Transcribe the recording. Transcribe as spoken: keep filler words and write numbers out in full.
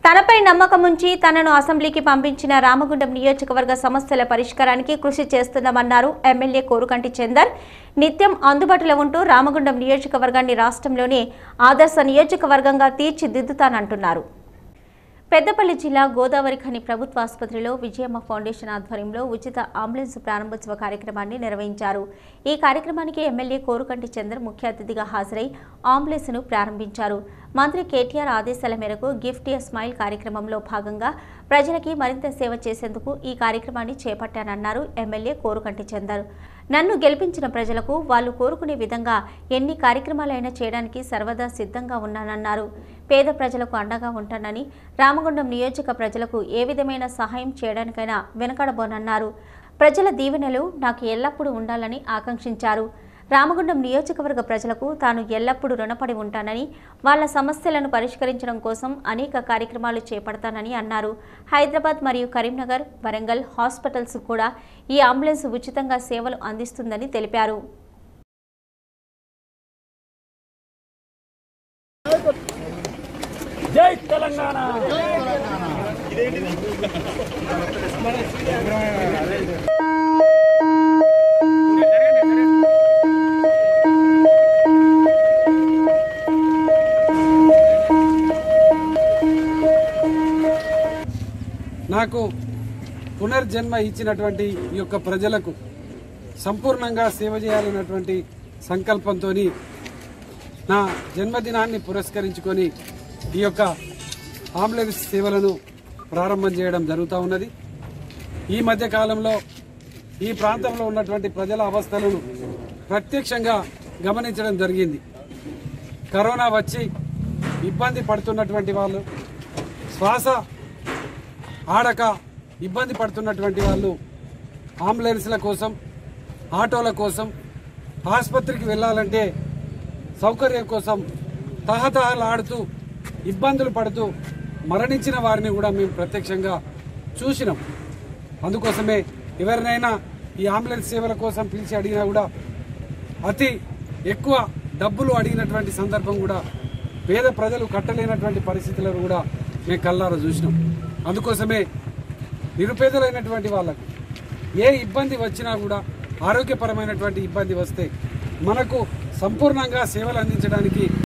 తనపై నమ్మకం ఉంచి తనను అసెంబ్లీకి పంపించిన రామగుండం నియోజకవర్గ సమస్యల పరిష్కారానికి కృషి చేస్తున్నామన్నారు ఎమ్మెల్యే కోరుకంటి చందర్. నిత్యం అందుబాటులో ఉంటూ రామగుండం నియోజకవర్గాన్ని రాష్ట్రంలోనే ఆదర్శ నియోజకవర్గంగా తీర్చిదిద్దుతానంటున్నారు. పెద్దపల్లి జిల్లా గోదావరిఖని ప్రభుత్వ ఆసుపత్రిలో విజయమ్మ ఫౌండేషన్ ఆధ్వర్యంలో ఉచిత అంబులెన్స్ ప్రారంభోత్సవ కార్యక్రమాన్ని నిర్వహించారు. ఈ కార్యక్రమానికి ఎమ్మెల్యే కోరుకంటి చందర్ ముఖ్య అతిథిగా హాజరై అంబులెన్స్ను ప్రారంభించారు. మంత్రి కేటీఆర్ ఆదేశాల మేరకు గిఫ్ట్ ఎ స్మైల్ కార్యక్రమంలో భాగంగా ప్రజలకి మరింత సేవ చేసేందుకు ఈ కార్యక్రమాన్ని చేపట్టానన్నారు ఎమ్మెల్యే కోరుకంటి చందర్. నన్ను గెలిపించిన ప్రజలకు వాళ్ళు కోరుకునే విధంగా ఎన్ని కార్యక్రమాలైనా చేయడానికి సర్వదా సిద్ధంగా ఉన్నానన్నారు. పేద ప్రజలకు అండగా ఉంటానని, రామగుండం నియోజక ప్రజలకు ఏ విధమైన సహాయం చేయడానికైనా వెనకడబోనన్నారు. ప్రజల దీవెనలు నాకు ఎల్లప్పుడూ ఉండాలని ఆకాంక్షించారు. రామగుండం నియోజకవర్గ ప్రజలకు తాను ఎల్లప్పుడూ రుణపడి ఉంటానని, వాళ్ల సమస్యలను పరిష్కరించడం కోసం అనేక కార్యక్రమాలు చేపడతానని అన్నారు. హైదరాబాద్ మరియు కరీంనగర్, వరంగల్ హాస్పిటల్స్ కూడా ఈ అంబులెన్స్ ఉచితంగా సేవలు అందిస్తుందని తెలిపారు. జై తెలంగాణ. నాకు పునర్జన్మ ఇచ్చినటువంటి ఈ యొక్క ప్రజలకు సంపూర్ణంగా సేవ చేయాలన్నటువంటి సంకల్పంతో నా జన్మదినాన్ని పురస్కరించుకొని ఈ యొక్క అంబులెన్స్ సేవలను ప్రారంభం చేయడం జరుగుతూ ఉన్నది. ఈ మధ్య కాలంలో ఈ ప్రాంతంలో ఉన్నటువంటి ప్రజల అవస్థలను ప్రత్యక్షంగా గమనించడం జరిగింది. కరోనా వచ్చి ఇబ్బంది పడుతున్నటువంటి వాళ్ళు, శ్వాస ఆడక ఇబ్బంది పడుతున్నటువంటి వాళ్ళు అంబులెన్స్ల కోసం, ఆటోల కోసం, ఆసుపత్రికి వెళ్ళాలంటే సౌకర్యం కోసం తహతహలాడుతూ ఇబ్బందులు పడుతూ మరణించిన వారిని కూడా మేము ప్రత్యక్షంగా చూసినాం. అందుకోసమే ఎవరినైనా ఈ అంబులెన్స్ సేవల కోసం పిలిచి అడిగినా కూడా అతి ఎక్కువ డబ్బులు అడిగినటువంటి సందర్భం కూడా పేద ప్రజలు కట్టలేనటువంటి పరిస్థితులను కూడా మేము కళ్ళారా చూసినాం. అందుకోసమే నిరుపేదలైనటువంటి వాళ్ళకు ఏ ఇబ్బంది వచ్చినా కూడా, ఆరోగ్యపరమైనటువంటి ఇబ్బంది వస్తే మనకు సంపూర్ణంగా సేవలు అందించడానికి